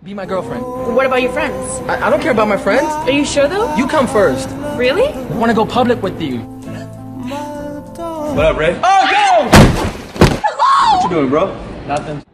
Be my girlfriend. What about your friends? I don't care about my friends. Are you sure though? You come first. Really? I want to go public with you. What up, Ray? Oh, yo! What you doing, bro? Nothing.